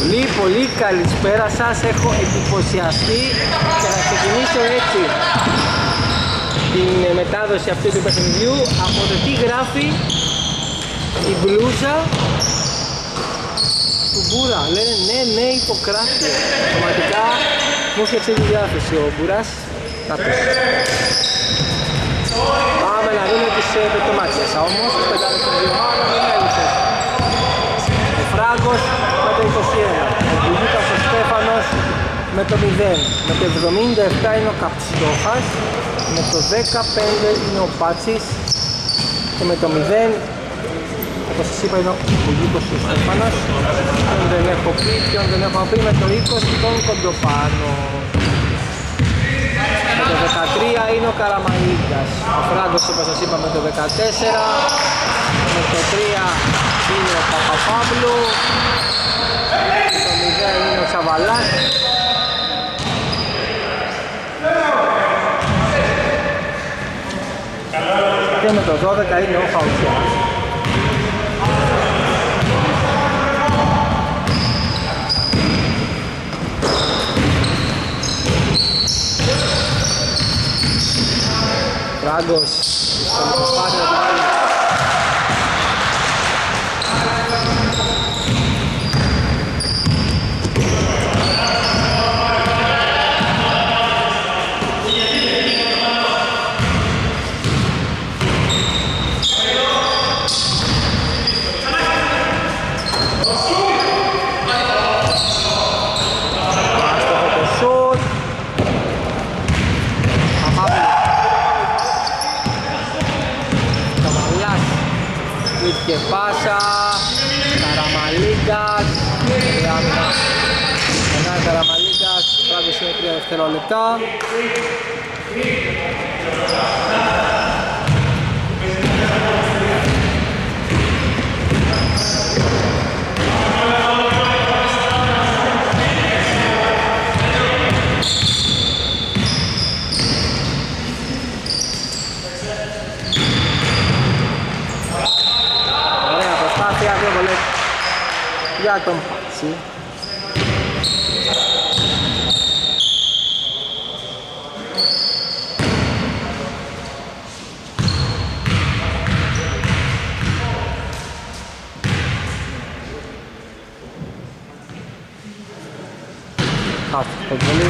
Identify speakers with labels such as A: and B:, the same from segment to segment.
A: Πολύ καλησπέρα σας, έχω εντυπωσιαστεί και θα ξεκινήσω έτσι την μετάδοση αυτού του παιχνιδιού από το τι γράφει η μπλούζα του Μπούρα. Λένε ναι Ιπποκράτη. Πραγματικά μου έφτιαξε τη διάθεση ο Μπούρας. Πάμε να δούμε τις πετωμάτιες όμως, τις πεντάδες των δύο μάλλον είναι έλουσες. Ο Φράγκος με το 21, ο Μπουγίτας ο Στέφανος με το 0, με το 77 είναι ο Καψτόχας, με το 15 είναι ο Πάτσης και με το 0, όπως σας είπα, είναι ο Μπουγίτας ο Στέφανος. Ποιον δεν έχω πει, με το 20 τον Κοντοπάνο. Με το 13 είναι ο Καραμαλίγκας, ο Φράγκος όπως σας είπα με το 14, με το 3 είναι ο Παπαπαύλου, με το 0 είναι ο Τσαβαλάς και με το 12 είναι ο Χαουτσιάς. Φράγκος, στο μικροφάνιο πάλι. Και πάσα, Καραμαλίγκας, ένα Καραμαλίγκας, Φράγκος είναι 3 δευτερόλεπτα. Για τον Πάτσι. Αυτό πολύ.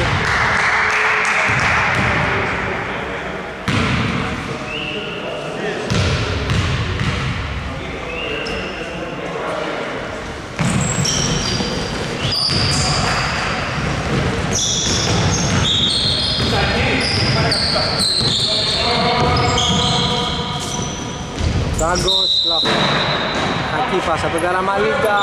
A: Φράγκος, λάθος. Κακή πάσα από τον Καραμαλίγκα.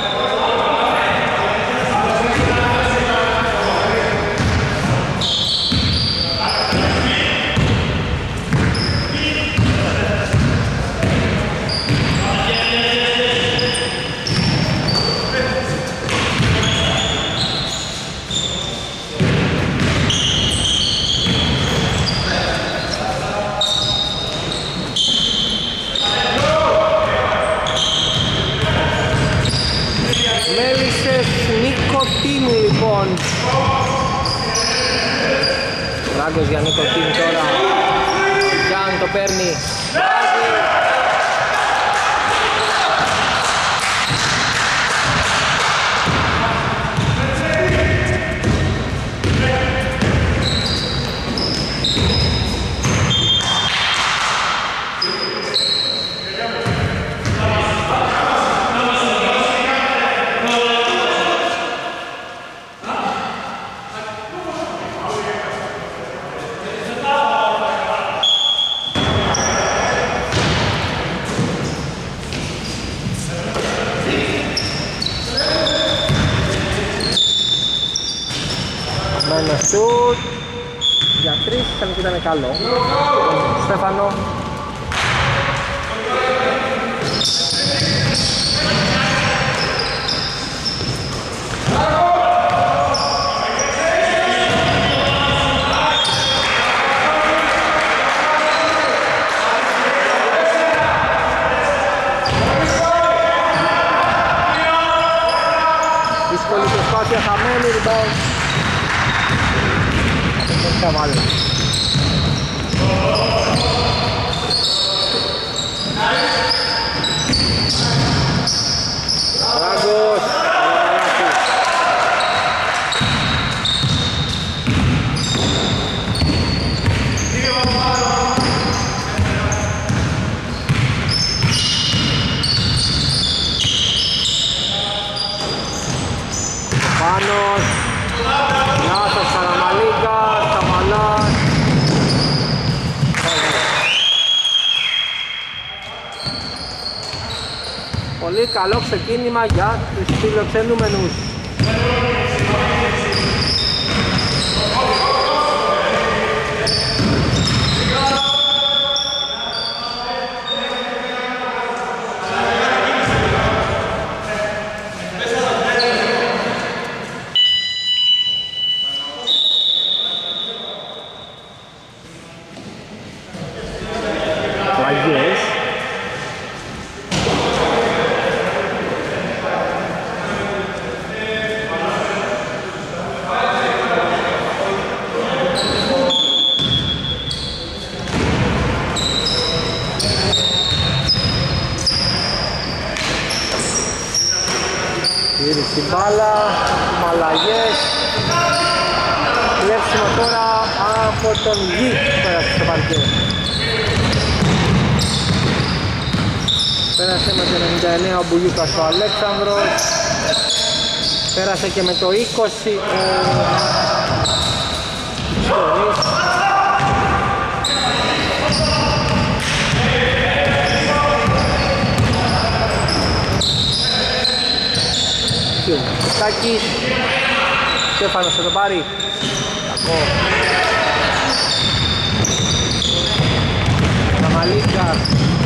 A: Φράγκος για Νικοτίνη τώρα, ο Γιάνν το παίρνει, βάζει. Μένω σουτ για 3, ήταν καλό. Στέφανο. Δύσκολη rebound. Δεν θα βάλει. Φράγκος. Πάνος, λάθος Καραμαλίκα, Καβαλάς. Πολύ καλό ξεκίνημα για τους φιλοξενούμενους. Στην μπάλα, μαλαγές. Κλέψιμο τώρα από τον Γη πέρασε στο παρκέ. Πέρασε με το 99 ο Μπουγιούκας ο Αλέξανδρος. Πέρασε και με το 20 ο Τσιόνης. Κωστάκης, Στέφανος θα το πάρει. Κακό. Καμαλίκα.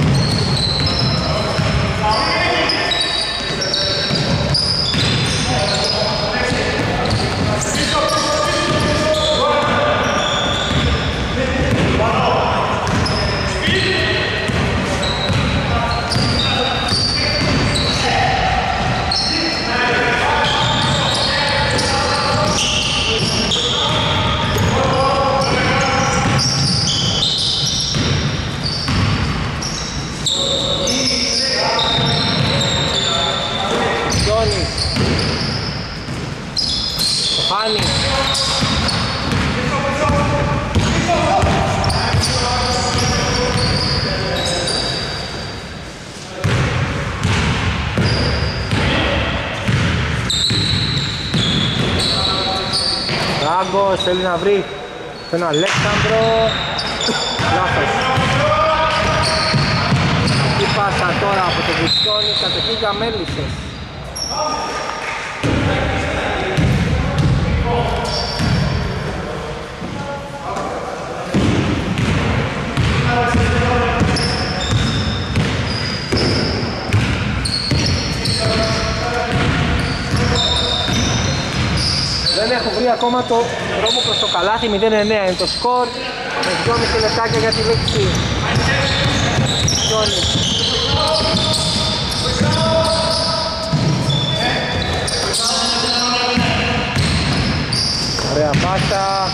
A: Ράγκος θέλει να βρει τον Αλέξανδρο. Λάθος. Εκεί πάσα τώρα από το Βουστόνι, κατοχή για Μέλισσες. Δεν έχω βρει ακόμα το δρόμο προς το καλάθι, 0-9 είναι το σκορ. Με 2,5 λεπτάκια για τη λήξη. Γιώνης. Ωραία πάσα.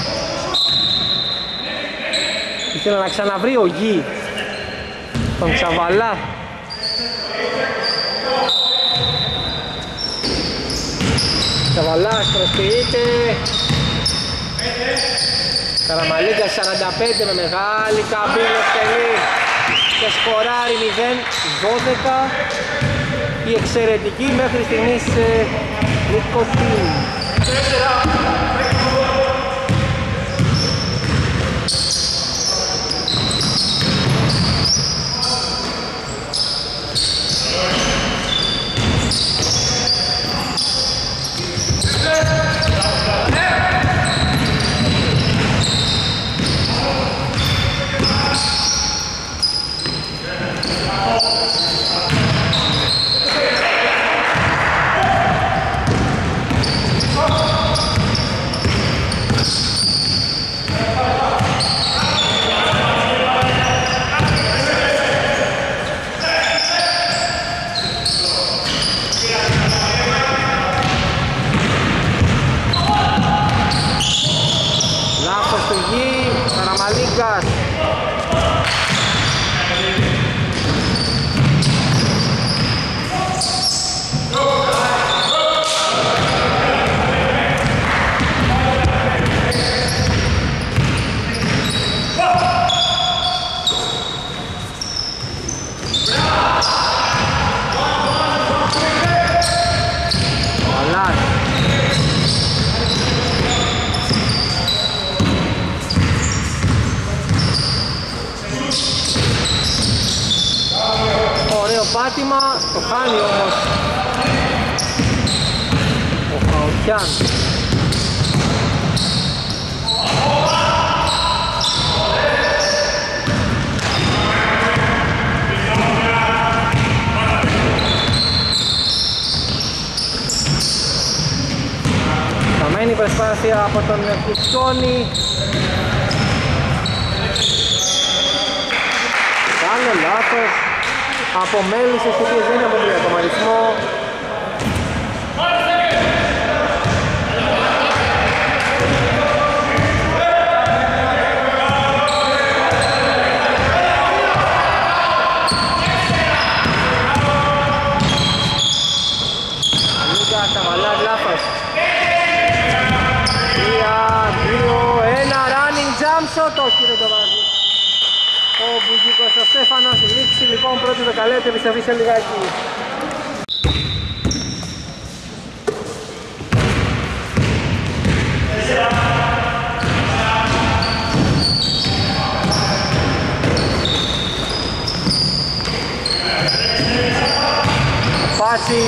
A: Ήθελα να ξαναβρει ο Γη τον Τσαβαλά. Τσαβαλάς προσποιείται. Καραμαλίκα 45 με μεγάλη καμπύλη εκτελεί και σκοράρει 0-12. Η εξαιρετική μέχρι στιγμής Νικοστίνη. πάτημα, το χάνει όμως ο Χαοτιάν. Χαμένη προσπάθεια από τον Κουτσόνη. Κάνε λάθος από μέλισσες οι οποίες δεν είναι από τον αριθμό. Ανίκα Σαβαλάς λάθος. 3-2-1 running jump shot, όχι δεν το βάζει. Ο Μπουγίκος ο Στέφανος, λήξη λοιπόν πρώτη δεκαλέπτη, επιστροφή σε λιγάκι. Πάτσις.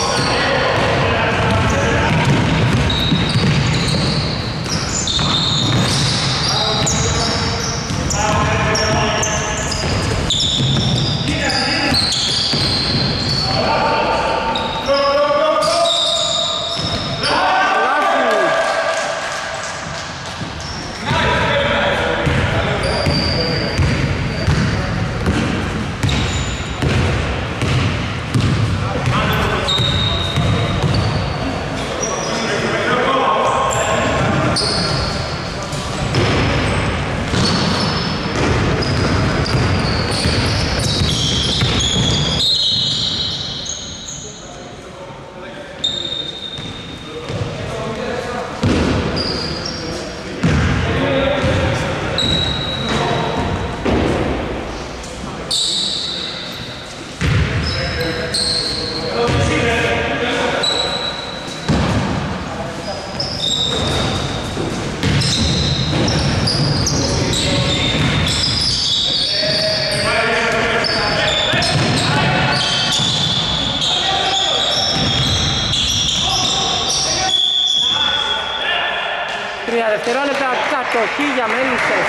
A: Δευτερόλεπτα κατοχή για μέλισσες.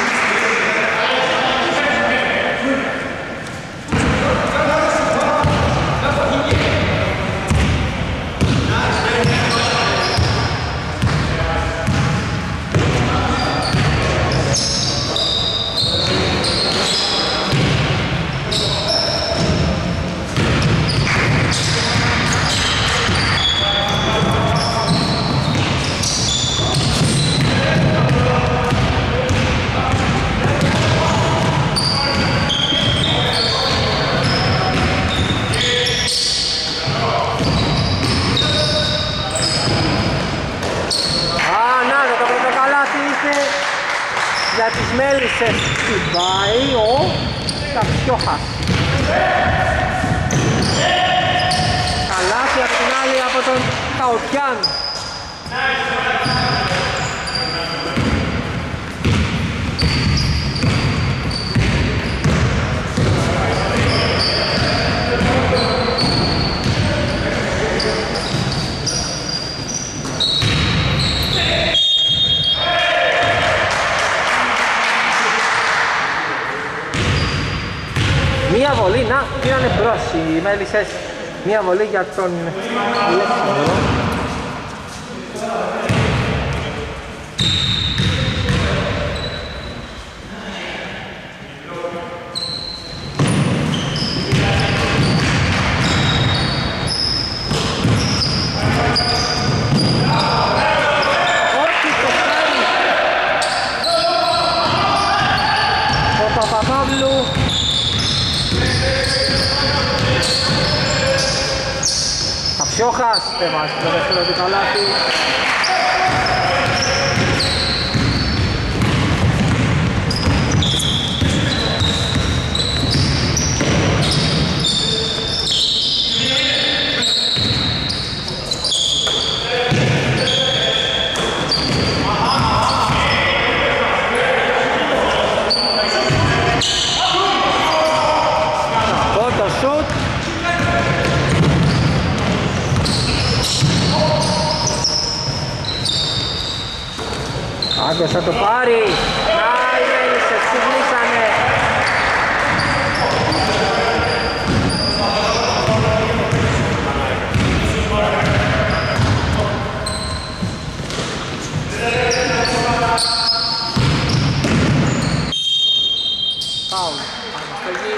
A: Για τις μέλισσες πάει ο Καψιόχας. Καλάθι απ' την άλλη από τον Χαοτιάν. Μία βολή, να, πήρανε μπρος οι μέλισσες. Μία βολή για τον Αλέξανδρο. Όχι, το κάνει. Ο Παπαδόπουλου. Καψιόχας δεν βάζει το δεύτερο του καλάθι. Από το σουτ Φράγκος θα το πάρει. Άι, έλειξε, ξυπνήσανε. Φάουλ, αναστολή.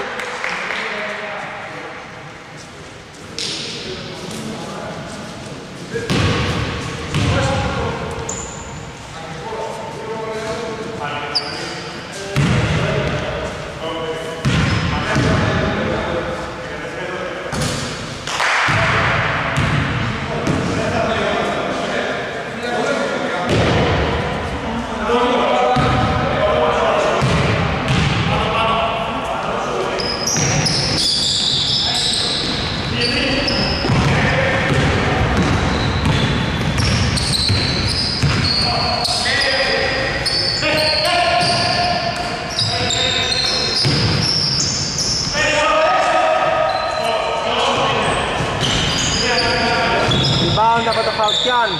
A: Από το Χαουτιάν.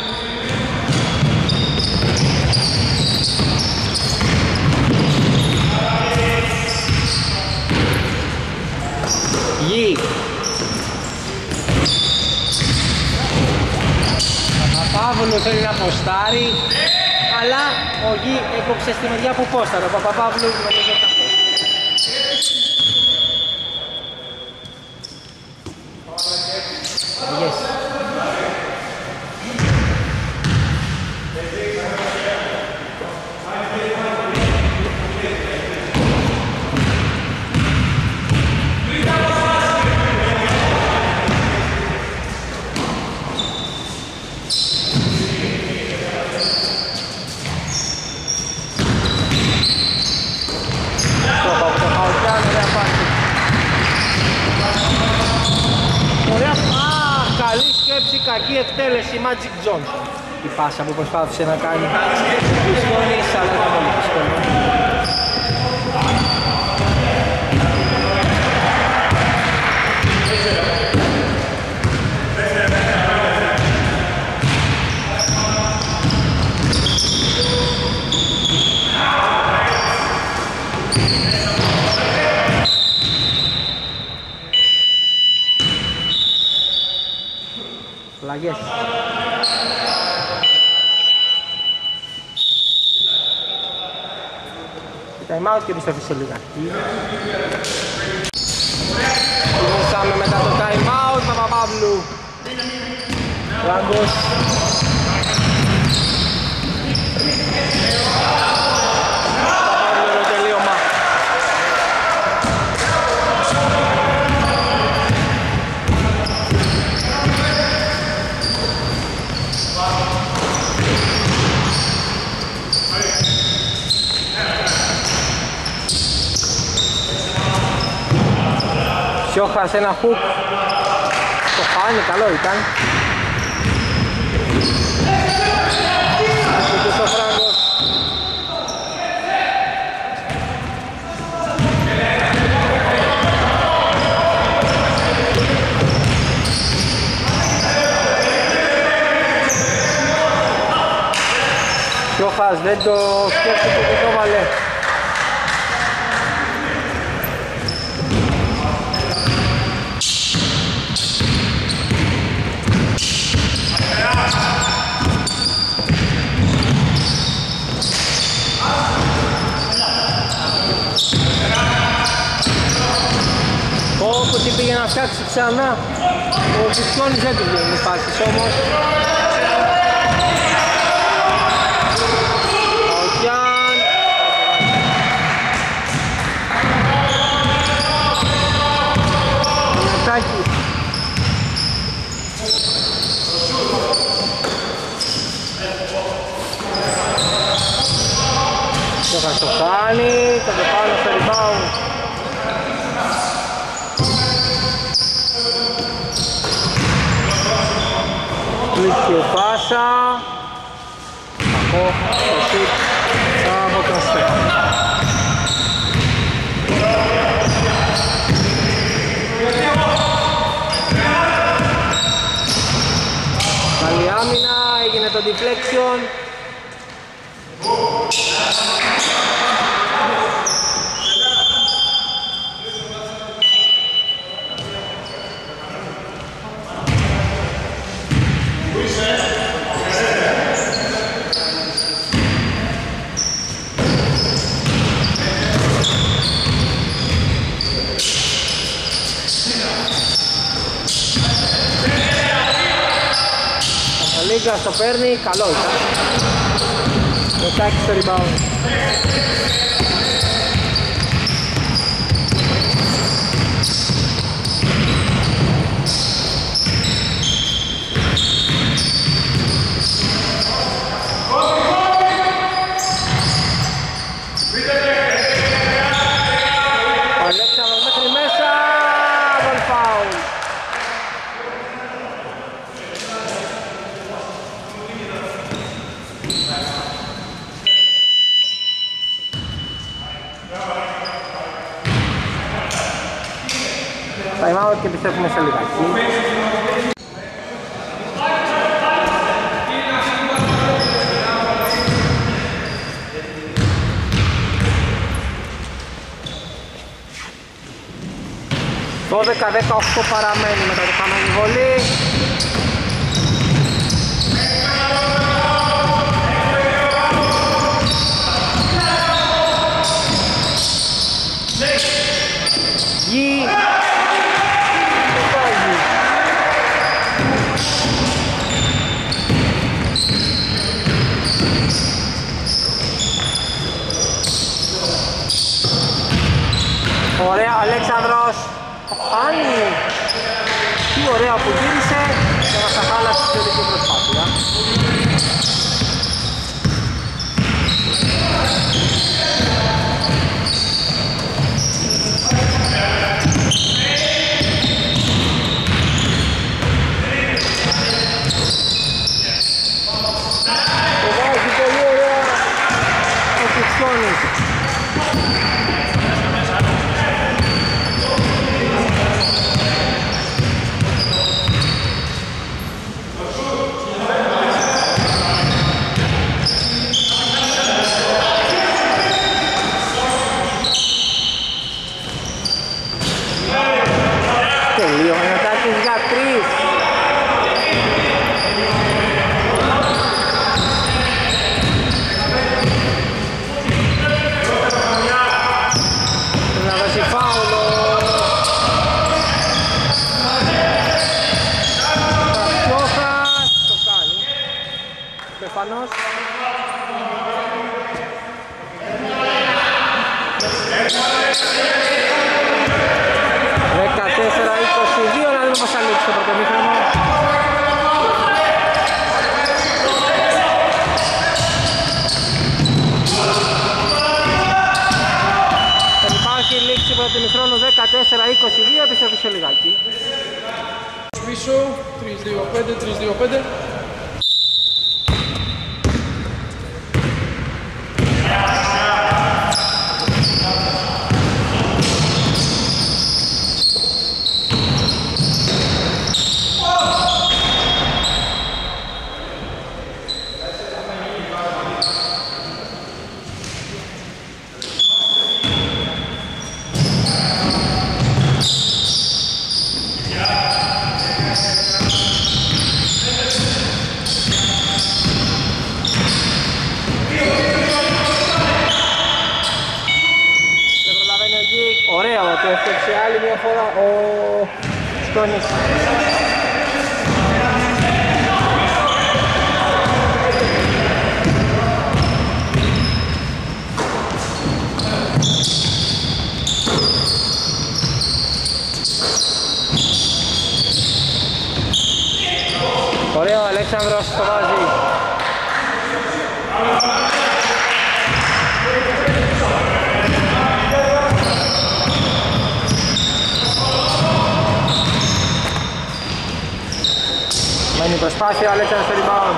A: Γη. Παπαπαύλου θέλει να ποστάρει, αλλά ο Γη έκοψε στη μεριά που πόσταρε. Ο Παπαπαύλου νομίζω ότι κακή εκτέλεση Magic John. Η πάσα που προσπάθησε να κάνει Πιστόνης, αλλά ήταν πολύ δύσκολο. Αλλαγές. Time out και επιστροφή σε λίγα. Ήρθαμε μετά το time out, Παπαπαύλου. Φράγκος. Παπαπαύλου το τελείωμα. Σιώχας ένα χουκ. Το χάνει, καλό ήταν. Ασκητής ο Φράγκος. Σιώχας δεν το σκέφτηκε και το βάλε. Όπως πήγε να φτιάξει ξανά, ο Πιστόνης δεν του βγαίνει οι πάσεις όμως. Χαουτιάν. Μετάκι. Το Χαστοχάνη, το πάνω στο rebound. Κλείσει ο πάσα. Κακό το σουτ από τον Στέφανο. Καλή άμυνα, έγινε το deflection. Λίγκας το παίρνει, καλό ήταν. Μετάκι στο rebound. Ο Αλέξανδρος μέχρι μέσα, double foul. Time out και επιστρέφουμε σε λιγάκι. Το 12-18 παραμένει μετά τη χαμένη βολή. Γη. Ωραία, ο Αλέξανδρος χάνει. Τι ωραία που γύρισε και μας τα χάλασε στη τελική προσπάθεια. Το βάζει πολύ ωραία ο Κουτσόνης. Στέφανος. Δεκατέσσερα 22, να δούμε πως θα λήξει το πρώτο μήχρονο. Δεν υπάρχει λήξη πρώτο μήχρονο, 14-22, επιστρέφει σε λιγάκι.
B: Πίσω, 3-2-5, 3-2-5.
A: έφτιαξε άλλη μια φορά ο Στόνης. Ωραίο, ο Αλέξανδρος το βάζει. Μένει η προσπάθεια, ο Αλέξανδρος στο rebound.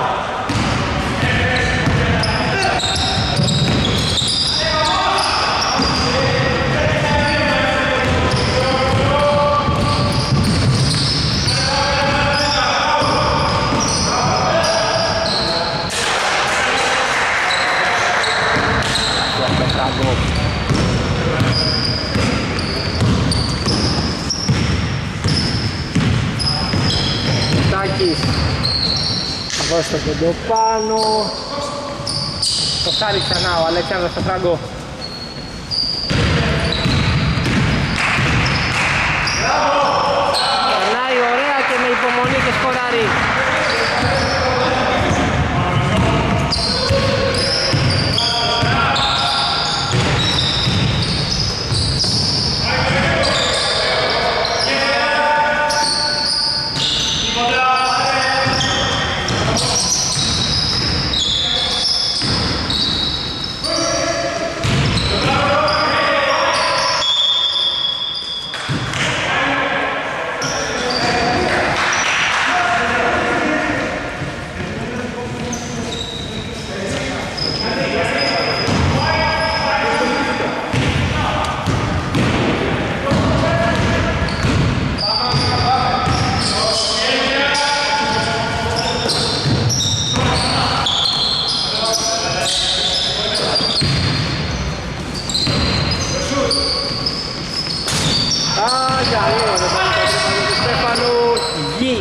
A: Θα δώσει το κοντό πάνω. Το χάρη ξανά ο Αλέξανδρος στο φράγκο. Περνάει ωραία και με υπομονή και σκοράρει. για λίγο δεν πάει το τρίποντο του Στέφανου. Γη.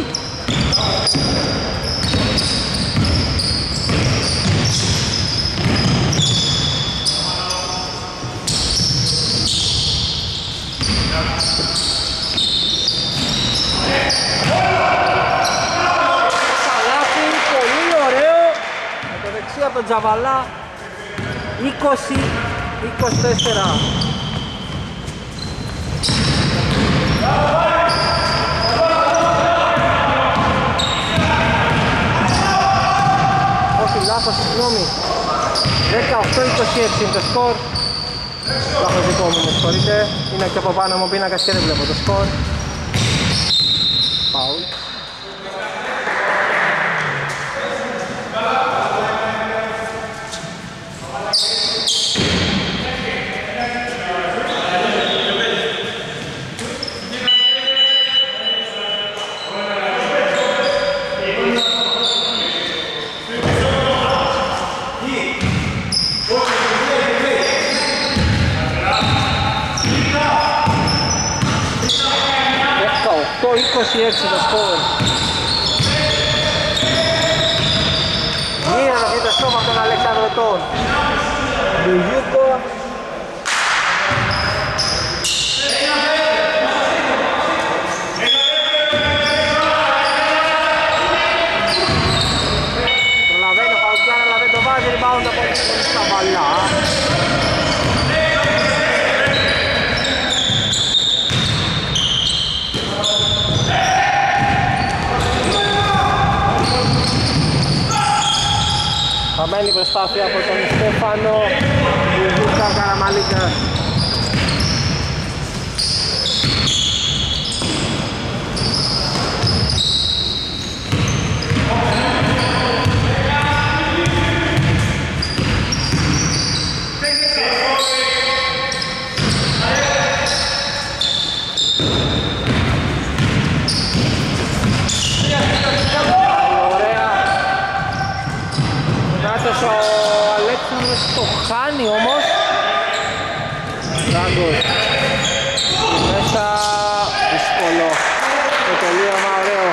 A: Σαλάφι, πολύ ωραίο. Με το δεξί από τον Τζαβαλά. 20-24. Όχι λάθος, συγγνώμη. 18-26 είναι το σκορ. Λάθος δικό μου, με συγχωρείτε. Είναι και από πάνω μου πίνακας και δεν βλέπω το σκορ. Φάουλ. Το 26 το σκορ. Μία να βγει το σώμα από τον Αλεξανδρωτών. Λουγιούκο. Προλαβαίνει ο Χαουτζάν, αλλά δεν το βάζει. Rebound από τον Σταβαλά. Χαμένη προσπάθεια από τον Στέφανο. Λουκά Καραμαλίκα. Ο Αλέξανδρος το χάνει όμως. Ράγκος μέσα, δύσκολο. Το τελείωμα ωραίο.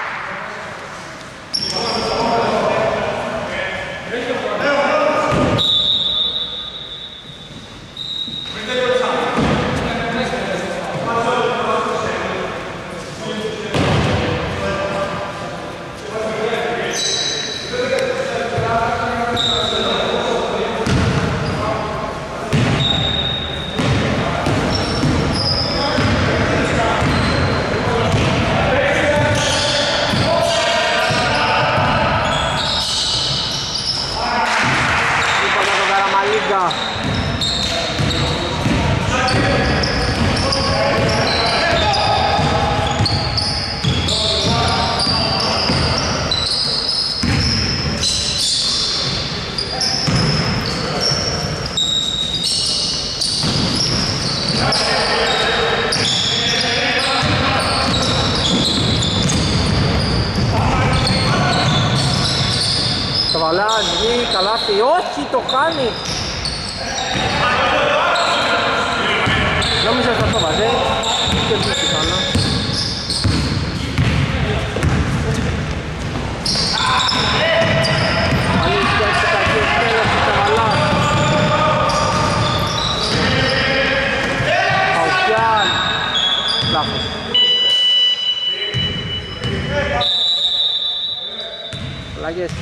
A: Σταβαλάζει, καλάθι, όχι το χάνει. Νόμιζα θα το βάζε και βγήκε καλά. Αλήθεια σε κακή εκτέλεση Σταβαλάς. Χαουτζάν. Λάθος. Αλλαγές.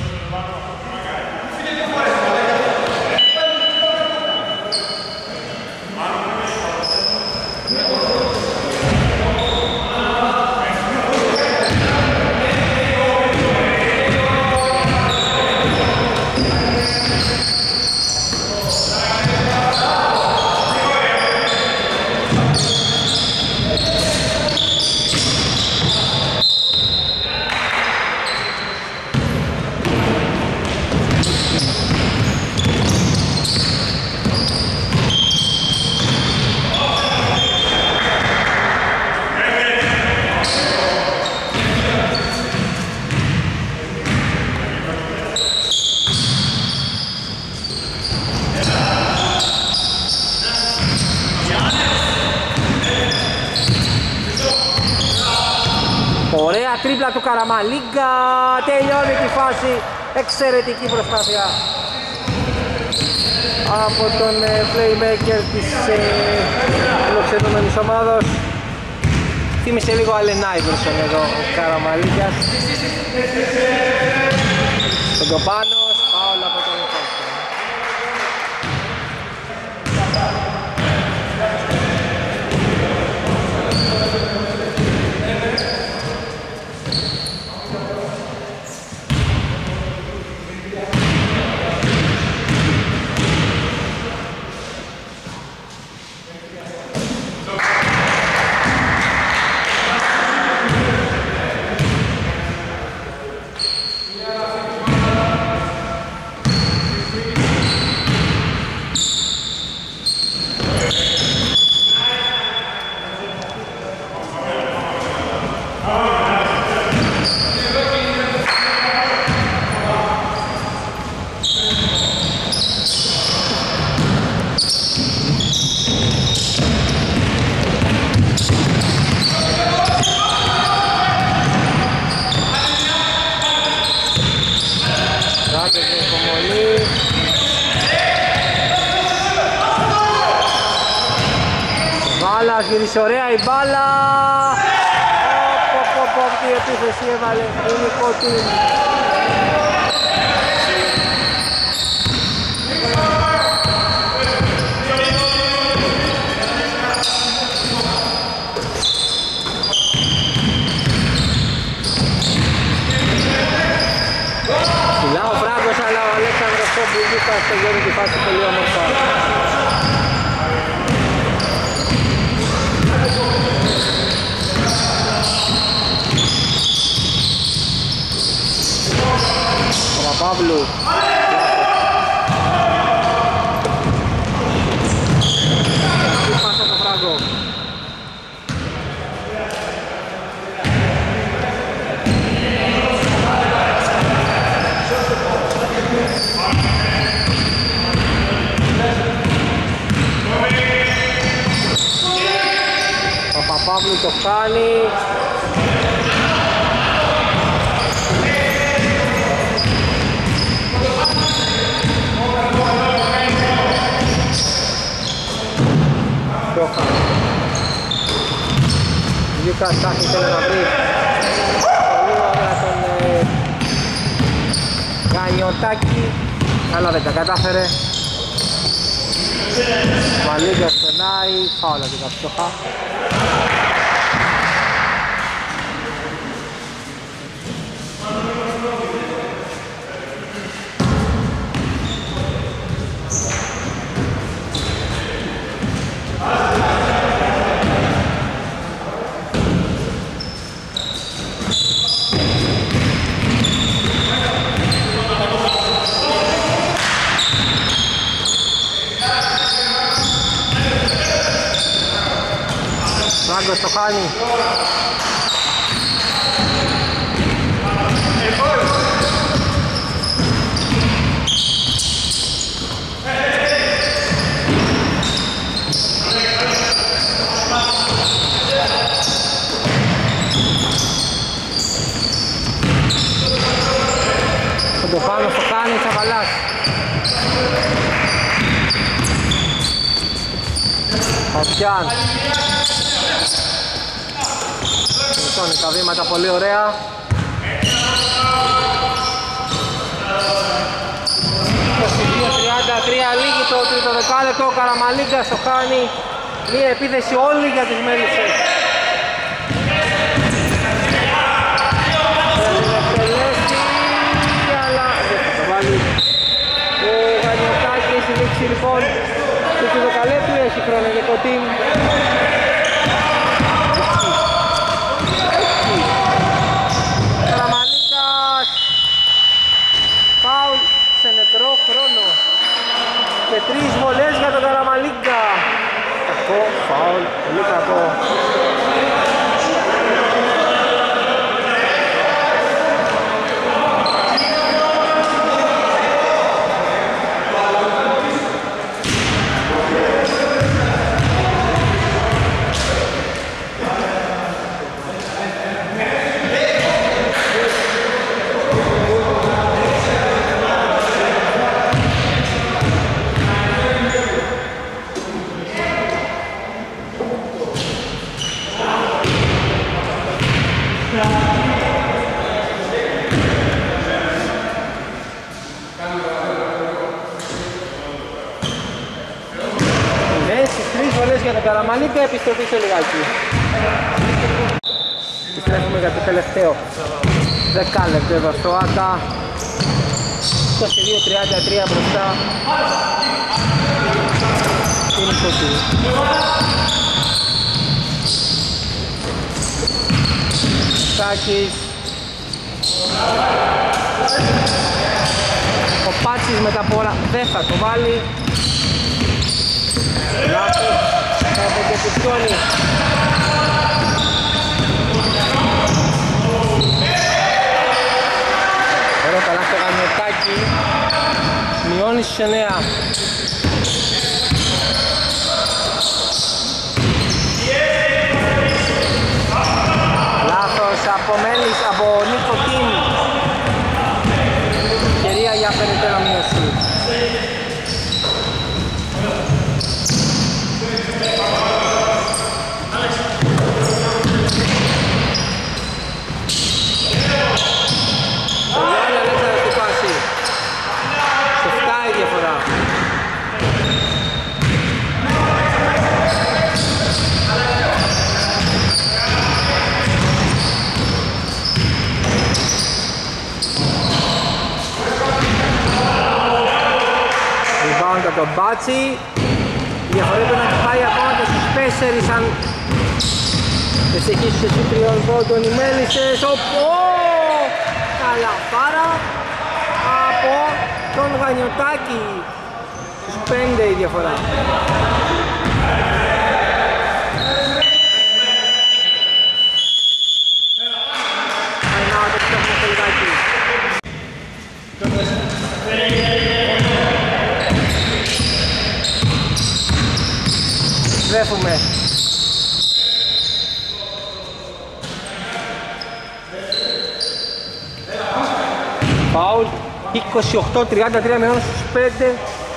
A: τρίπλα του Καραμαλίγκα, τελειώνει τη φάση, εξαιρετική προσπάθεια από τον playmaker της φιλοξενούμενης ομάδος. Θύμισε λίγο Allen Iverson εδώ ο Καραμαλίγκας. Κοντοπάνος, φάουλ από τον Ιφάκη. Γύρισε ωραία η μπάλα. Τι επίθεση έβαλε η Νικότιν. Ψηλά ο Φράγκος, αλλά ο Αλέξανδρος Κόμπουλγιούκας τελειώνει τη φάση πολύ όμορφα. Παύλου. Τι πάσα το Φράγκο. Ο Παπαύλου το κάνει. Λιούκας ψάχνει θέλει να βρει πολύ ωραία τον Γανιωτάκη, αλλά δεν τα κατάφερε. Μαλίγκας περνάει, φάουλα την καψτοχά. Φράγκος το χάνει. Κοντοπάνος το κάνει, Τσαβαλάς. Χατιάν. Σώνει τα βήματα πολύ ωραία. 22-33 λίγη το τρίτο δεκάλεπτο. Ο Καραμαλίγκας το κάνει. Μία επίθεση όλη για τις Μέλισσες. Αλλά δεν θα το βάλει. Ο Γανιωτάκης έχει δείξει λοιπόν το τρίτο δεκαλέπτου. Έχει χρόνο για το team. Φάουλ σε νεκρό χρόνο και 3 βολές για τον Καραμαλίγκα. Κακό φάουλ, πολύ κακό. για τον Καραμανίκα, επιστροφή σε λιγάκι. Επιστρέφουμε για το τελευταίο δεκάλεπτο εδώ στο ΆΚΑ. 22-33 μπροστά. Είναι σωτή. Σάκης. Ο Πάτσης με τα πόρα δεν θα το βάλει. Λάθος, θα αποκεφτιώνει. Ωραίο καλά στο Γανιωτάκι. Μειώνει στους 9. Λάθος από Νίκο Κιμ. Ευκαιρία για περαιτέρω μείωση. Τον Μπάτσι, η διαφορά πρέπει να πάει ακόμα και στους 4 αν εξεχίσεις εσύ 3 πόντων οι Μέλισσες. Καλά πάρα από τον Γανιωτάκη, στους 5 η διαφορά. Στρέφουμε. Φάουλ 28-33 μειώνουν στους 5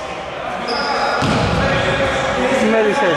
A: Μέλισσες.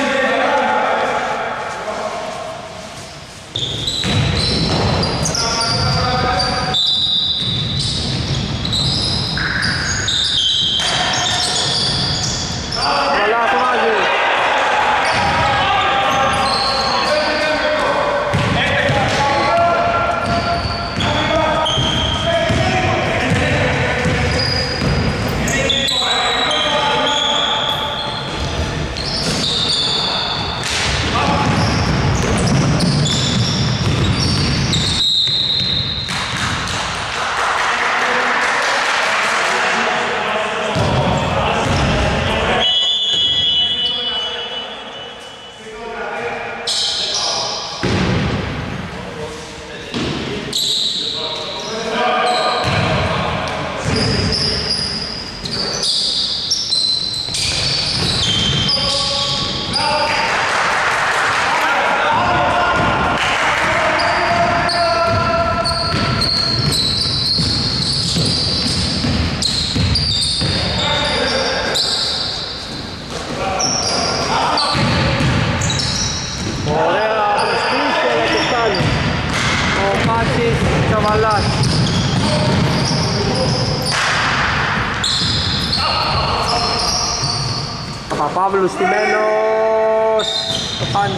A: Παπαπαύλου στημένος το πάνι.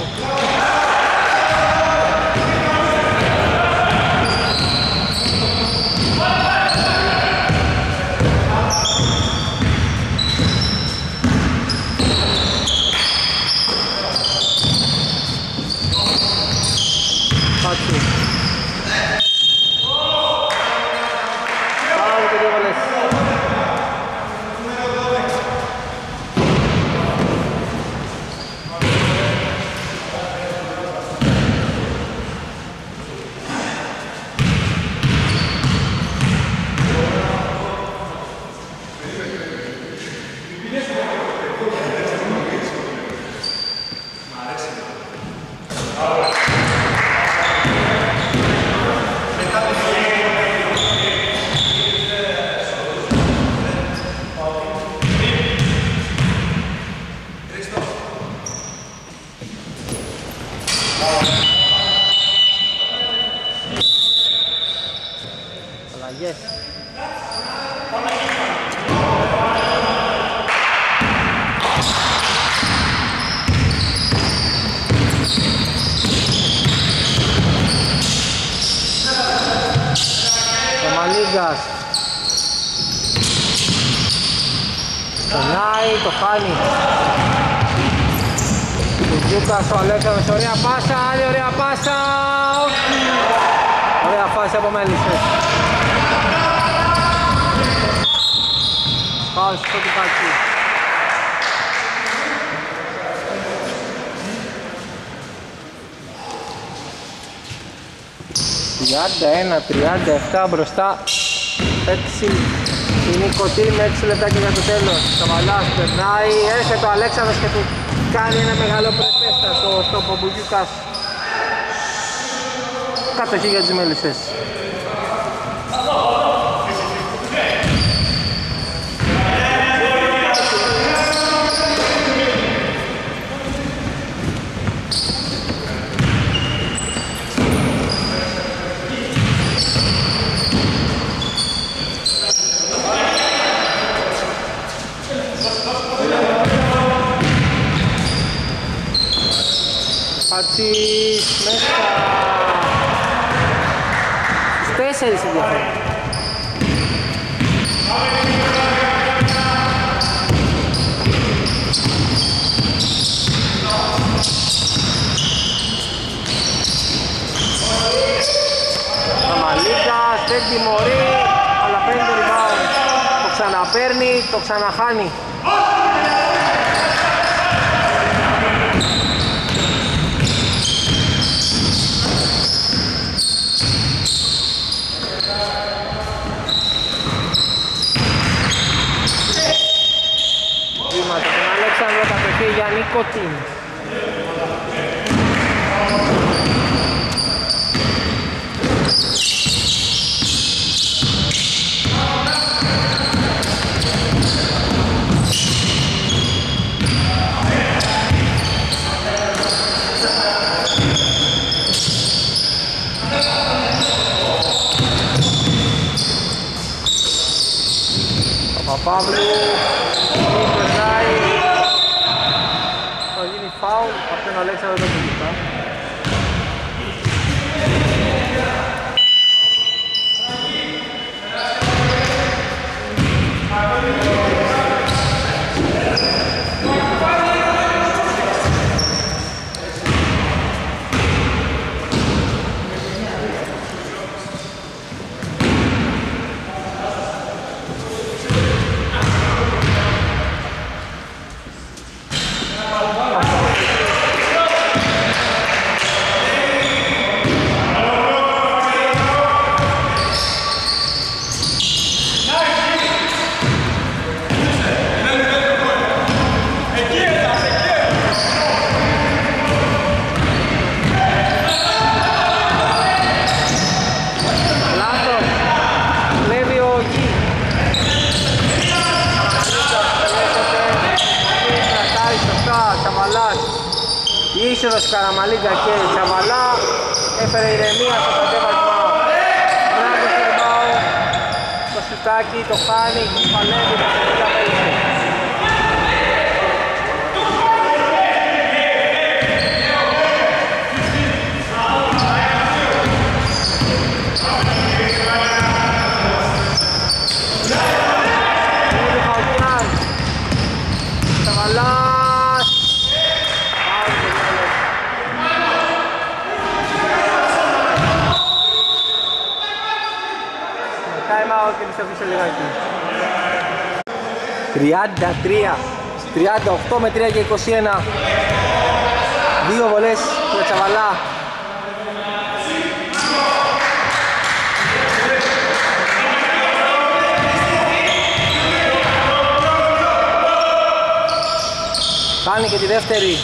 A: Πάτσι. Πάμε και δύο βολές. Καμαλίγκας. Περνάει, το χάνει. Μπουγιούκας ο Αλέξανδρος, ωραία πάσα, άλλη ωραία πάσα. Ωραία φάση από Μέλισσες. Πάω στο τυπάκι. 31-37 μπροστά. 6 η Νικοτή με 6 λεπτάκια για το τέλος. Καβαλάς περνάει, έρχεται ο Αλέξανδρος και του κάνει ένα μεγάλο πρεπέστατο στο Μπουγιούκας. Κατοχή για τις Μέλισσες. Πατσής μέσα. Στους 4 ενδιαφέρον. Καμαλίγκας, δεν τιμωρεί, αλλά παίρνει το rebound. Το ξαναπαίρνει, το ξαναχάνει. Για Νικοτή. Παπαπαύλου περνάει. Θα γίνει φάουλ από τον Αλέξανδρο τον Μπουγιούκα. Είσοδος Καραμαλίγκα και Τσαβαλά έφερε ηρεμία στο κατέβασμα. Μπράβο Κερμπάου, το σουτάκι, το χάνει, παλεύει, το σουτάκι. Και επιστροφή σε λιγάκι. 38 με 3 και 21. Δύο βολές για Τσαβαλά. Κάνει και τη δεύτερη.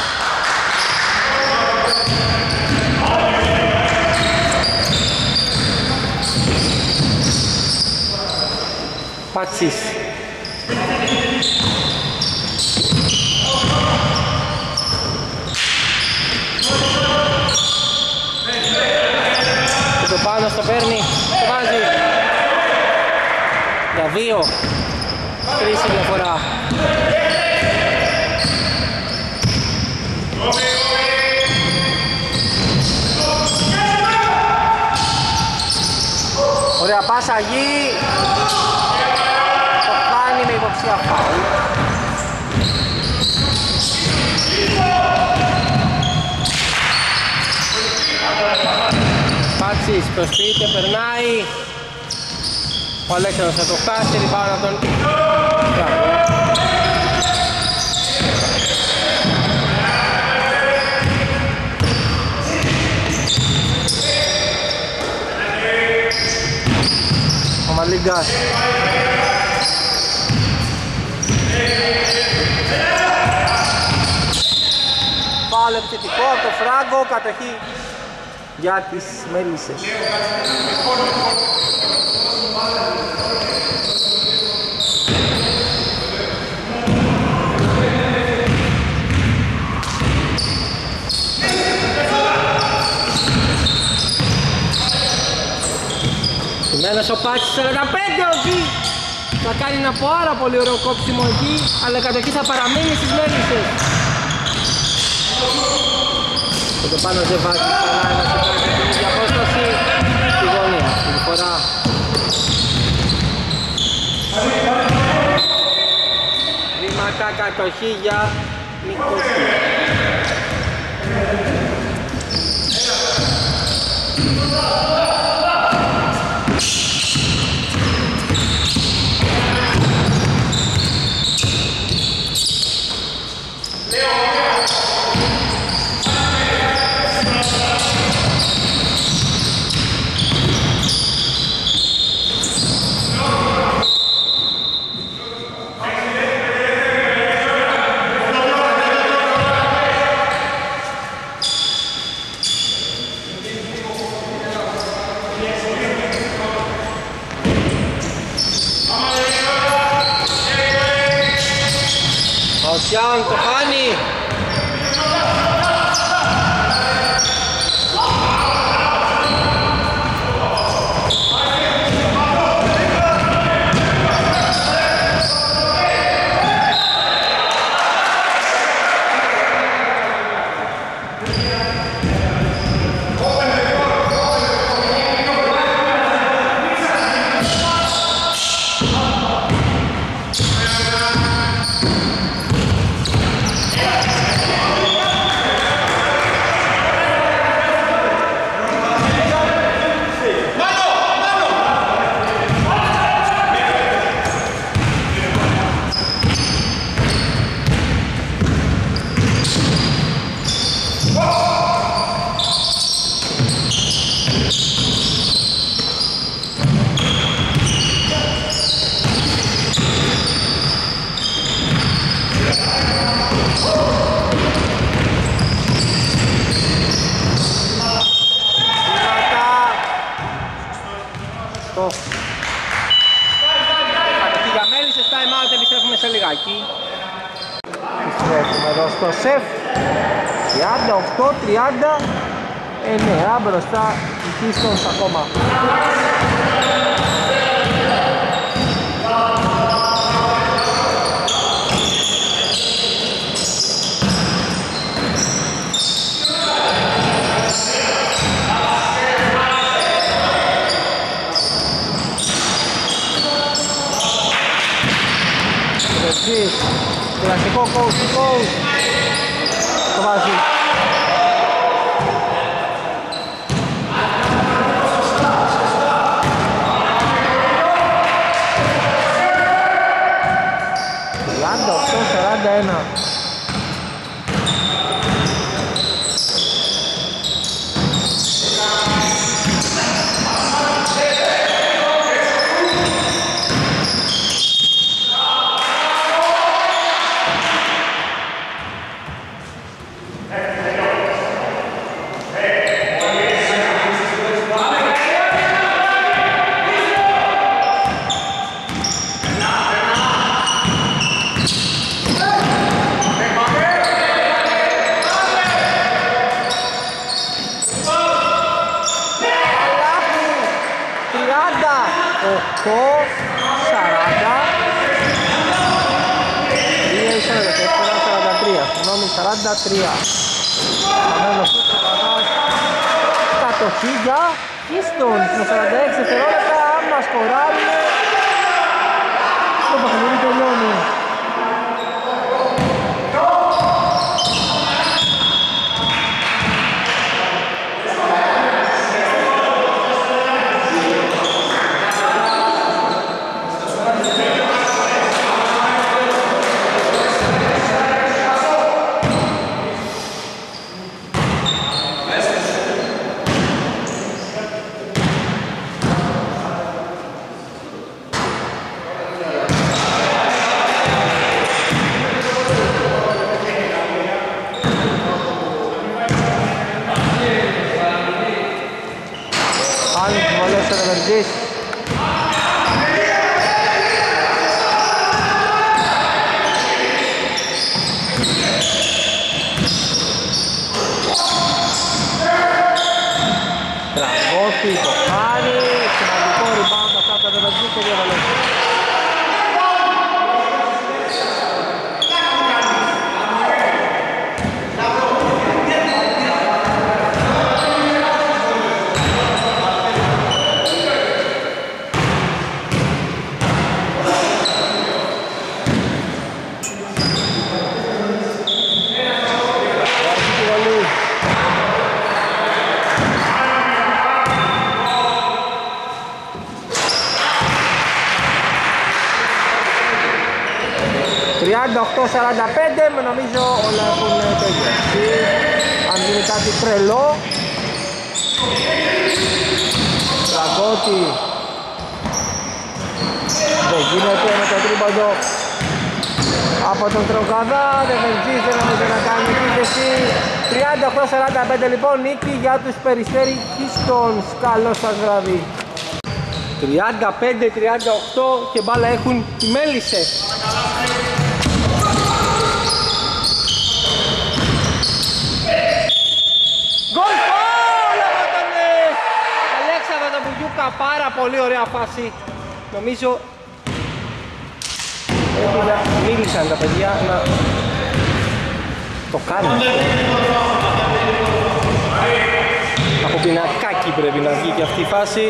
A: Πατσής. Και το πάνω στο παίρνει, το βάζει. Για 2. 3 η διαφορά. Ωραία πάσα γη. Το κάνει με υποψία φάουλ. Πάτσης προσποιείται, περνάει. Ο Αλέξανδρος θα το χάσει, ριμπάουν από τον... Ο Μαλίγκας. Πάλι επιθετικό από το Φράγκο, κατοχή για τις Μέλισσες. Μένας ο Πάτσης 45 εκεί. Θα κάνει ένα πάρα πολύ ωραίο κόψιμο εκεί, αλλά η κατοχή θα παραμείνει στις Μέλισσες. Και το πάνω δεν βάζει καλά ένα σετάκι την ίδια απόσταση στη γωνία. Την φορά βήματα κατοχή για Νικοστή. Γιάνν το χάνει. Επιστρέφουμε εδώ στο σεφ. 38-39 μπροστά οι Pistons ακόμα. Κλασικό coast to coast. Το βάζει. Λάντα 8-41. Κατοχή για Keystone με 46 δευτερόλεπτα, άμα σκοράρουν το παιχνίδι τελειώνει. Τραγώτη, το χάρι, σημαντικό rebound από τα Δεβερτζής και διαβαλές. με νομίζω όλα έχουν τελειώσει. Αν γίνει κάτι τρελό. Τραγώτη. Δεν γίνεται με το τρίποντο από τον Τροκαδά. Δεβερτζής δεν νομίζω να κάνει επίθεση. 38-45 λοιπόν νίκη για τους Περιστέρι Keystone. Καλό σας βράδυ. 35-38 και μπάλα έχουν οι Μέλισσες. Γκολ φάουλ από τον Αλέξανδρο τον Μπουγιούκα, πάρα πολύ ωραία φάση. Νομίζω μίλησαν τα παιδιά να το κάνουν. Από πινακάκι πρέπει να βγει και αυτή η φάση.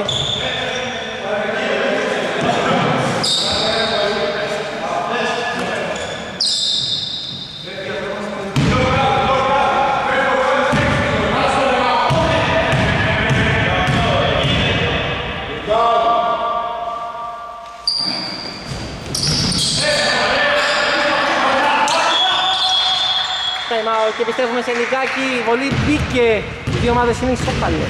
A: Και επιστρέφουμε σε λιγάκι, η βολή μπήκε, οι δύο ομάδες είναι ισόπαλες.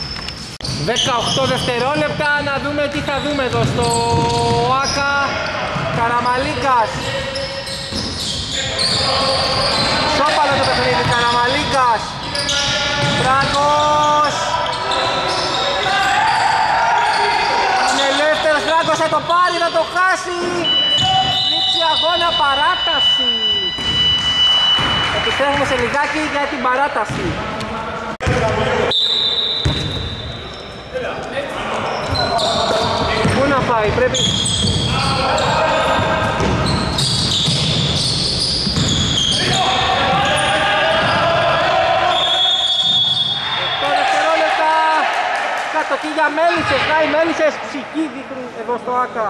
A: 18 δευτερόλεπτα, να δούμε τι θα δούμε εδώ στο ΆΚΑ. Καραμαλίκας. Ισόπαλο το παιχνίδι, Καραμαλίκας. Φράγκος. Είναι ελεύθερος, Φράγκος θα το πάρει, θα το χάσει. Λήξη αγώνα, παράταση. Επιστρέφουμε σε λιγάκι για την παράταση. Πού να πάει, πρέπει... Τώρα δευτερόλεπτα. Κατοχή για Μέλισσες, οι Μέλισσες ψυχή δείχνουν εδώ στο ΆΚΑ.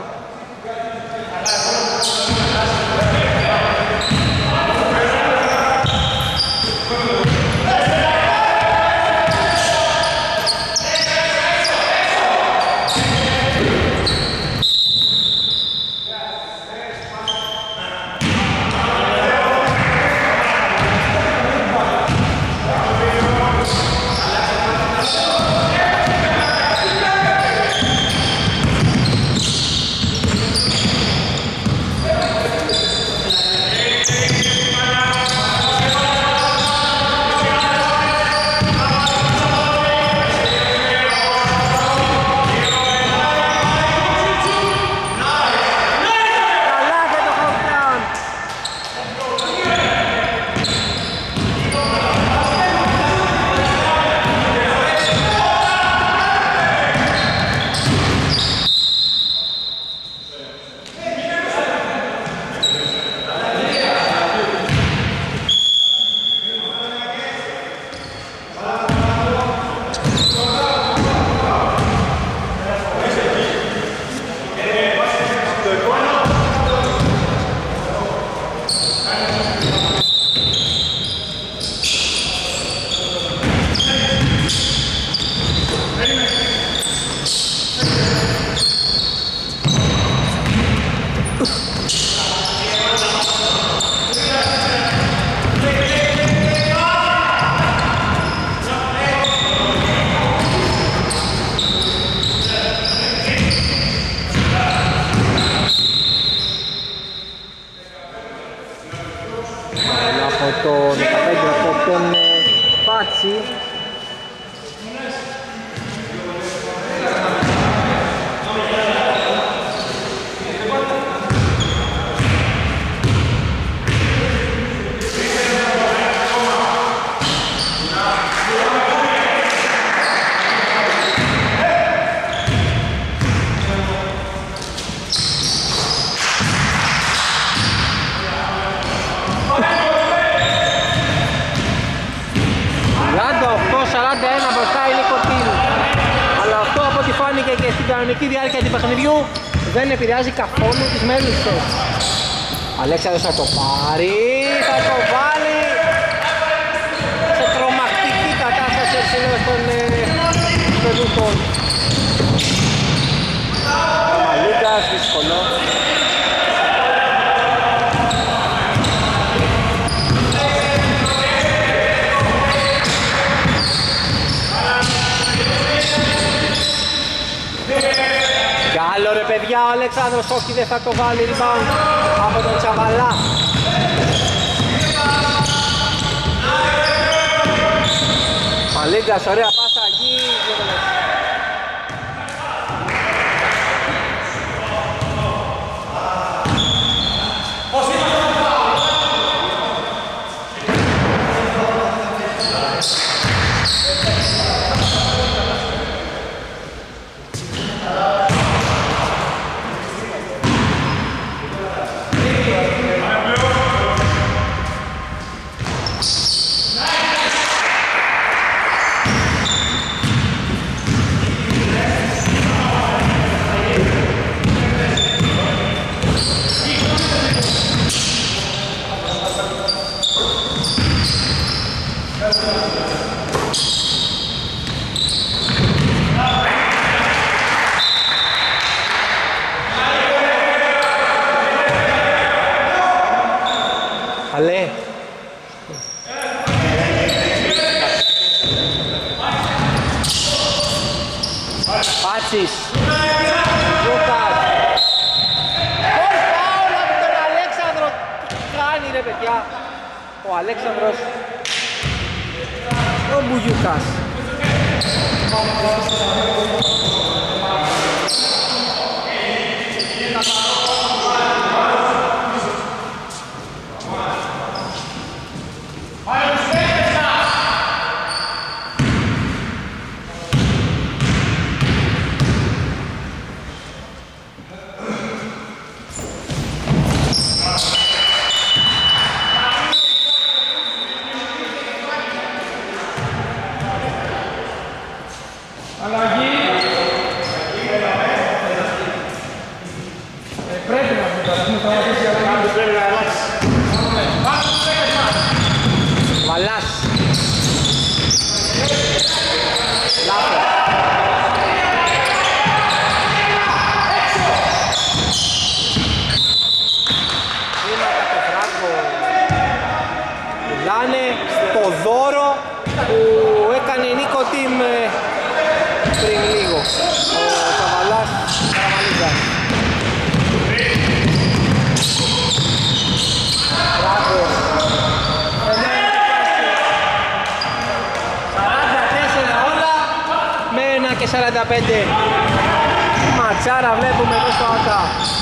A: φάνηκε και στην κανονική διάρκεια του παιχνιδιού, δεν επηρεάζει καθόλου τις Μέλισσες. Αλέξανδρος θα το πάρει, θα το βάλει σε τρομακτική κατάσταση έτσι λέω στον Λούτον. Ο Μαλίγκας, δύσκολο. Κι άλλο ρε παιδιά, ο Αλέξανδρος όχι, δεν θα το βάλει rebound από τον Τσαβαλά. Μαλίγκας, ωραία πάσα εκεί. Αλέ. Πάτσις. Ζούκας. Πώς φάουλ από τον Αλέξανδρο. Τι κάνει ρε παιδιά. Ο Αλέξανδρος. Ο Μπουγιούκας. Και 45 ματσάρα βλέπουμε εδώ στο ΑΤΑ.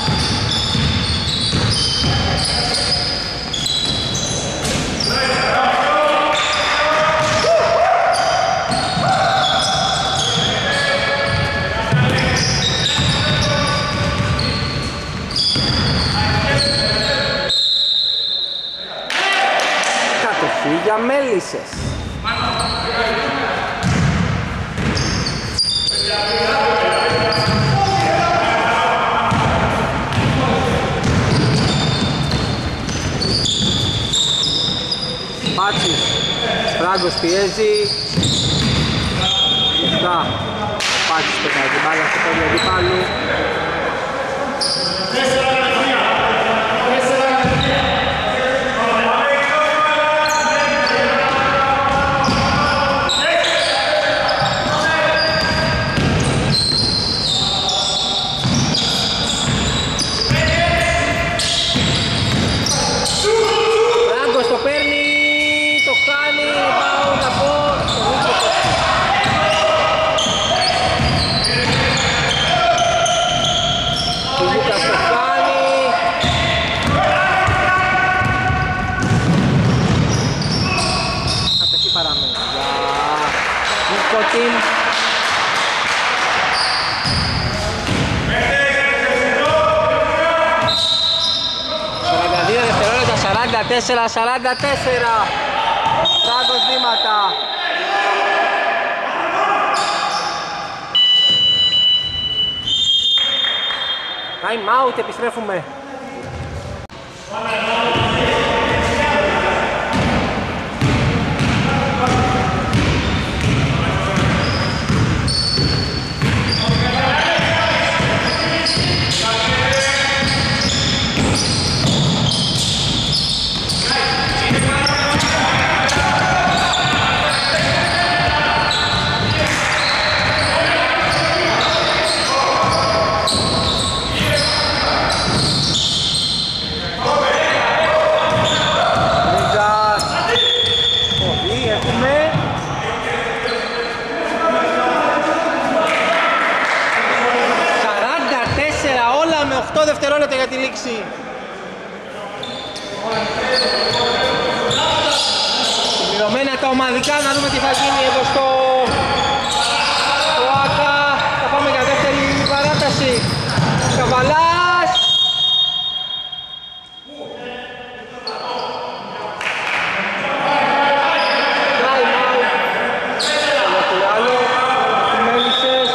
A: Κατοχή για Μέλισσες. Πάτσις, Φράγκος πιέζει. Λεφτά. Πάτσις πετάει την μπάλα στο πόδι αντιπάλου. Δευτερόλεπτα, 44, Φράγκος βήματα. Time out, επιστρέφουμε. Δευτερόλεπτα για τη λήξη. Συμπληρωμένα τα ομαδικά, να δούμε τι θα γίνει εδώ στο ΆΚΑ. Θα πάμε για δεύτερη παράταση. Καβαλάς. Time out. Άλλο, τι μέλισσες.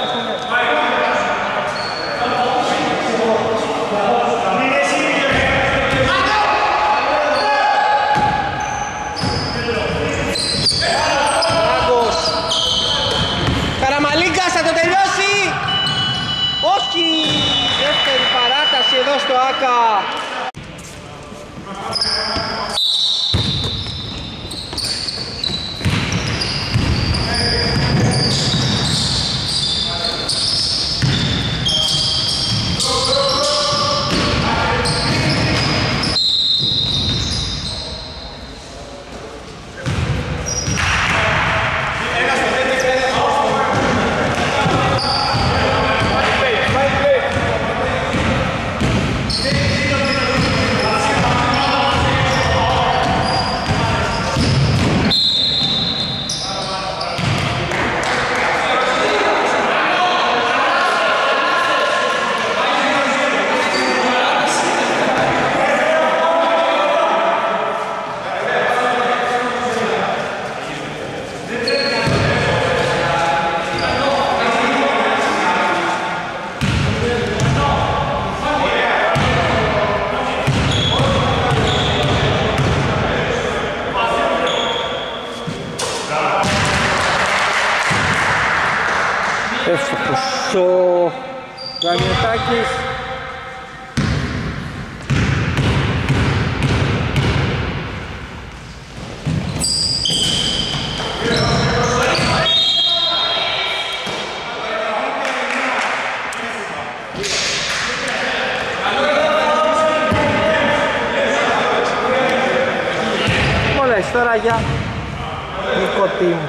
A: Δεύτερη παράταση εδώ στο ΆΚΑ. Εύστοχος ο Γανιωτάκης. Μόλις τώρα για Νικοτήμ.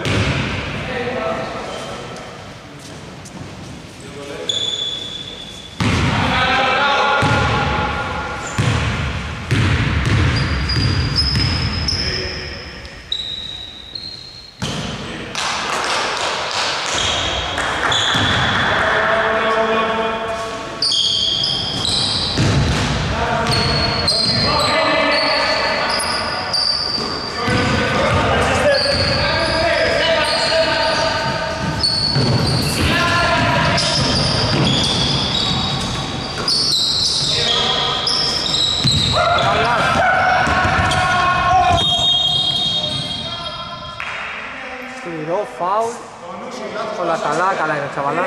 A: Σκληρό φάουλ. Όλα καλά, καλά είναι ο Τσαβαλάς.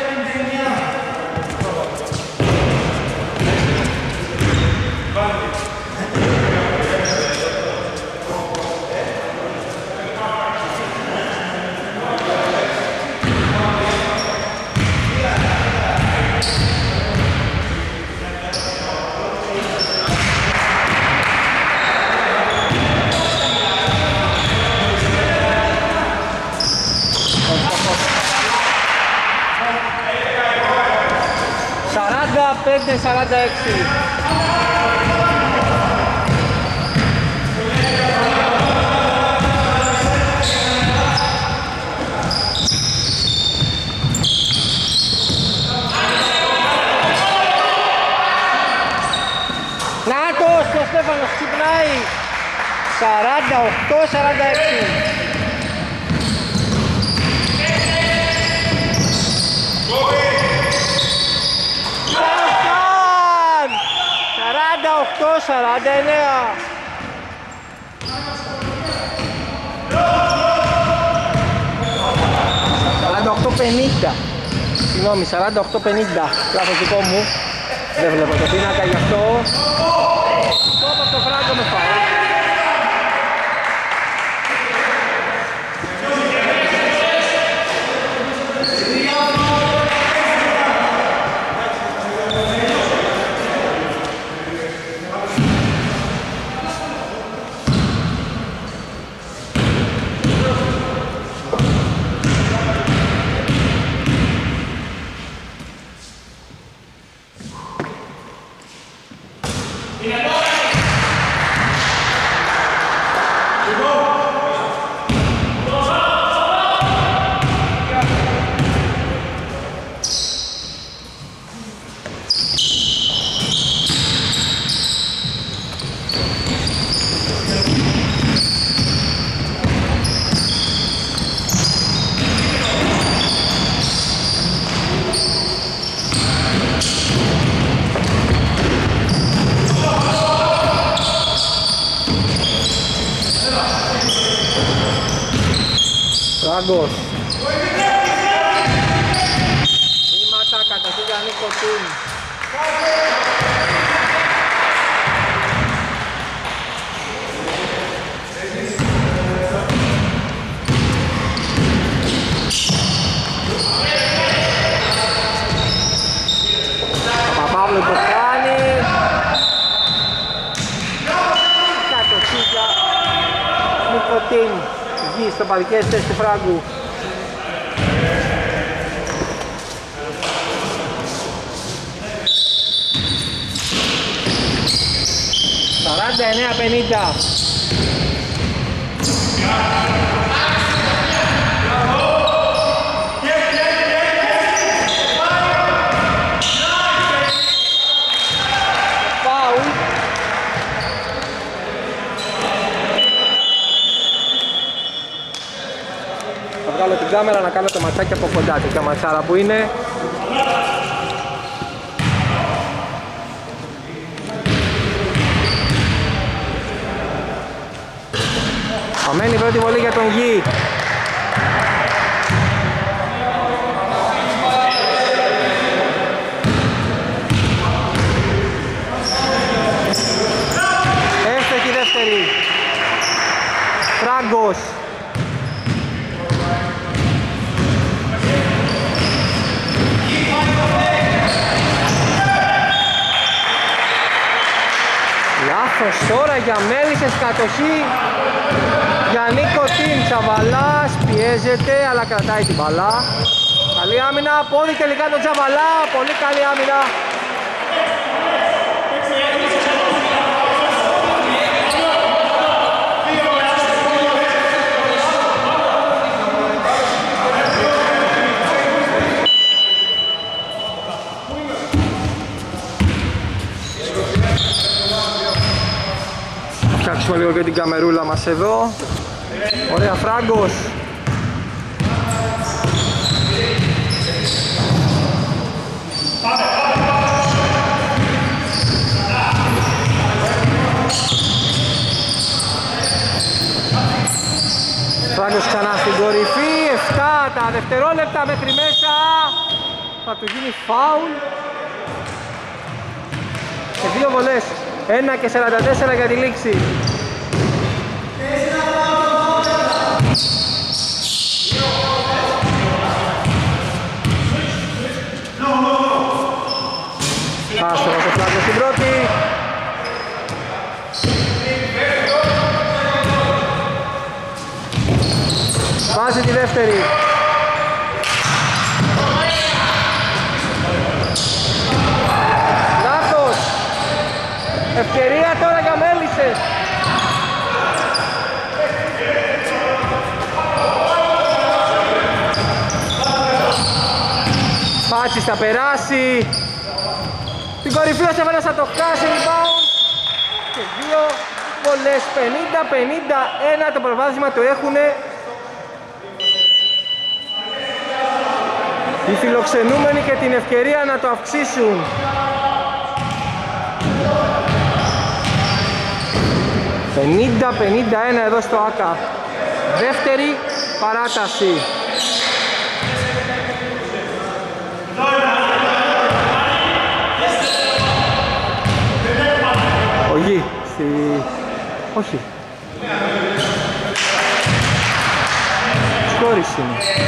A: Πέντε 46. Νάτος, ο Στέφανος ξυπνάει. 48-46. Go! 49. Συγγνώμη, 48-50. Λάθος δικό μου. Δεν βλέπω το πίνακα γι' αυτό. Το από το Φράγκο με φάουλ. Φράγκος. Βήματα κατοχή για Νίκο Τιμ. Παπαπαύλου το κάνει. Κατοχή για Νίκο Τιμ. Στο παρκές θέση του Φράγκου. 49-50. Βγάλω την κάμερα να κάνω το ματσάκι από κοντά, τέτοια ματσάρα που είναι. Αμένη πρώτη βολή για τον Γη. Έστοχη δεύτερη. Φράγκος. Τώρα για Μέλισσες, κατοχή για Νίκο Τιμ. Τσαβαλάς πιέζεται αλλά κρατάει την μπαλά. Καλή άμυνα, πόδι τελικά τον Τσαβαλά. Πολύ καλή άμυνα. Φτιάξουμε λίγο και την καμερούλα μας εδώ. Ωραία, Φράγκος. Φράγκος ξανά στην κορυφή. 7 τα δευτερόλεπτα μέχρι μέσα. Θα του γίνει φάουλ. Σε δύο βολές. 1 και 44 για τη λήξη. Άστοχος ο Φράγκος στην πρώτη. Βάζει τη δεύτερη. Λάθος. Ευκαιρία τώρα για Μέλισσες. Πάτσις θα περάσει. Την κορυφή ο Σεβέρας θα το χάσει, rebound. Και δύο βολές, 50-51 το προβάδισμα το έχουνε οι φιλοξενούμενοι και την ευκαιρία να το αυξήσουν. 50-51 εδώ στο ΆΚΑ. Δεύτερη παράταση. Ο Γη στη... όχι. Σκόρης είναι.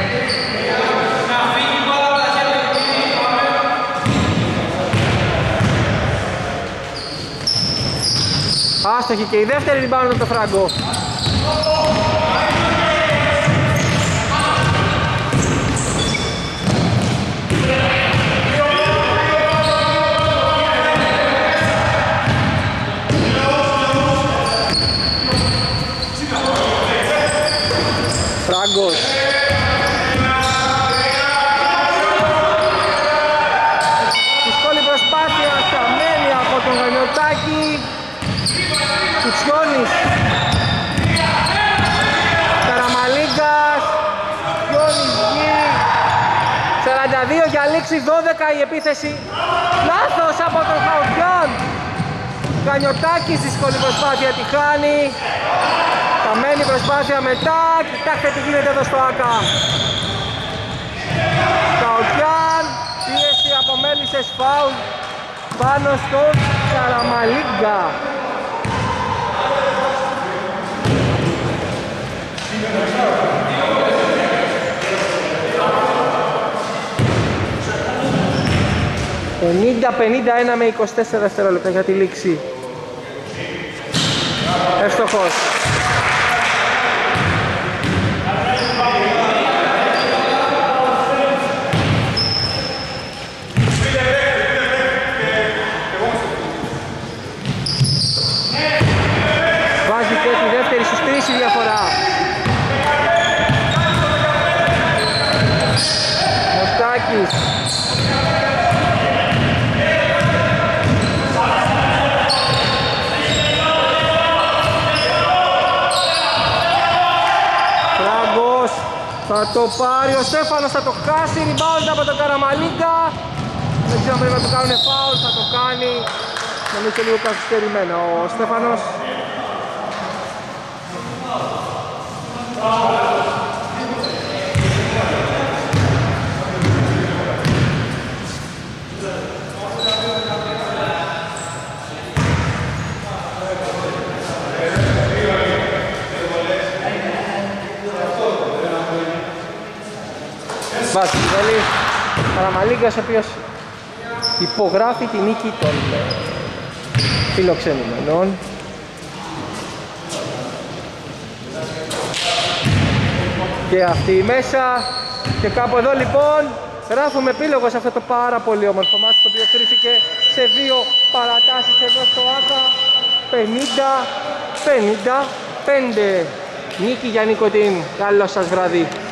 A: Άστοχη και η δεύτερη rebound με το Φράγκο. Φράγκος. Δύσκολη προσπάθεια, χαμένη από τον Γανιωτάκη. Κουτσιώνης, Καραμαλίγκας, Γιώνης Γη, 42 για λήξη, 12 η επίθεση. Λάθος από τον Χαουτιάν. Γανιωτάκης, δύσκολη προσπάθεια, τη χάνει. Καμένη προσπάθεια μετά, κοιτάξτε τι γίνεται εδώ στο ΆΚΑ. Χαουτιάν, πίεση από μέλισσες, φάουλ πάνω στον Καραμαλίγκα. ...50-51 με 24 δευτερόλεπτα για τη λήξη. Εύστοχος. Βάζει και τη δεύτερη στους 3 η διαφορά. Μοστάκης. Φράγκος θα το πάρει, ο Στέφανος θα το χάσει, rebound από τον Καραμαλίγκα. Δεν ξέρω αν πρέπει να του κάνουν φάουλ, θα το κάνει. Νομίζω λίγο καθυστερημένο ο Στέφανος. Βάζει βέλη, Καραμαλίγκας ο οποίος υπογράφει τη νίκη των φιλοξενουμένων. Και αυτή μέσα και κάπου εδώ λοιπόν γράφουμε επίλογο σε αυτό το πάρα πολύ όμορφο μάτι το οποίο κρίθηκε σε 2 παρατάσεις εδώ στο ΆΚΑ. 50-55 νίκη για Νικοτίν. Καλό σας βράδυ.